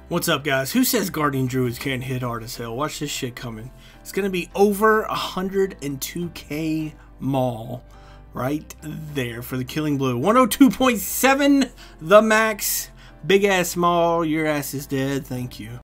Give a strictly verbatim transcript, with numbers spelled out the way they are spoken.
What's up, guys? Who says Guardian Druids can't hit hard as hell? Watch this shit coming. It's gonna be over one hundred two K Maul right there for the Killing Blue. one oh two point seven the max. Big ass Maul, your ass is dead. Thank you.